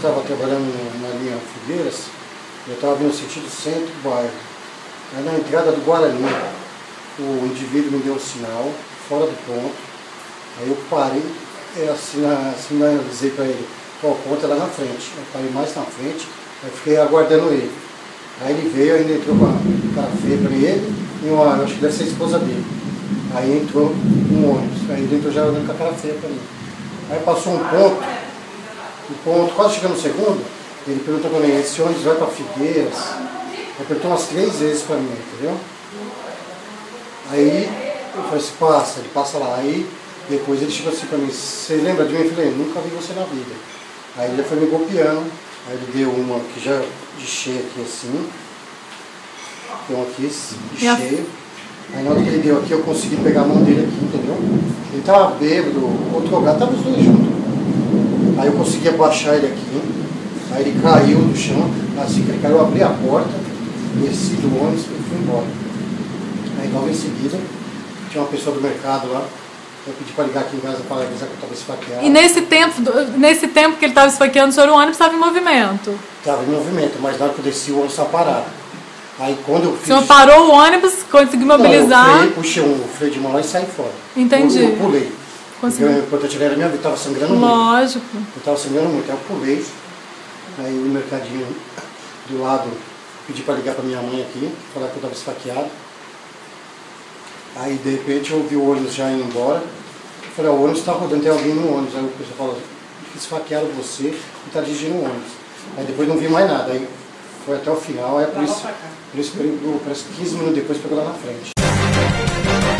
estava trabalhando na linha Figueiras, eu estava vindo no sentido centro-bairro. Aí na entrada do Guarani, o indivíduo me deu um sinal, fora do ponto. Aí eu parei, sinalizei para ele, o ponto é lá na frente. Eu parei mais na frente, aí fiquei aguardando ele. Aí ele veio, ainda entrou com a cara feia para ele, e eu acho que deve ser a esposa dele. Aí entrou um ônibus, aí ele entrou já olhando com a cara feia para mim. Aí passou um ponto, quase chegando no segundo, ele perguntou para mim, esse ônibus vai para Figueiras? Ele perguntou umas 3 vezes para mim, entendeu? Aí eu falei assim, passa, ele passa lá. Aí depois ele chegou assim para mim, você lembra de mim? Eu falei, nunca vi você na vida. Aí ele foi me golpeando, aí ele deu uma que já de cheia aqui assim, tem uma aqui de cheio. Aí na hora que ele deu aqui, eu consegui pegar a mão dele aqui, entendeu? Ele tava bêbado, outro gato, tava os dois juntos. Aí eu consegui abaixar ele aqui, aí ele caiu no chão, assim que ele caiu, eu abri a porta, desci do ônibus e fui embora. Aí logo em seguida, tinha uma pessoa do mercado lá, eu pedi para ligar aqui em casa para avisar que eu estava esfaqueado. E nesse tempo que ele estava esfaqueando, o senhor, o ônibus estava em movimento? Estava em movimento, mas na hora que eu desci, o ônibus estava parado. Aí quando eu fiz... O senhor parou o ônibus, conseguiu mobilizar? Não, eu puxei um freio de mão lá e saí fora. Entendi. Eu pulei. Conseguiu. Porque o importante era a minha vida, estava sangrando muito. Lógico. Eu estava sangrando muito, aí eu pulei. Aí o mercadinho do lado, pedi para ligar para minha mãe aqui, falar que eu estava esfaqueado. Aí de repente eu ouvi o ônibus já indo embora. Eu falei, o ônibus está rodando, tem alguém no ônibus. Aí o pessoal falou, esfaquearam você e está dirigindo o ônibus. Aí depois não vi mais nada. Aí foi até o final, aí por isso parece que 15 minutos depois pegou lá na frente.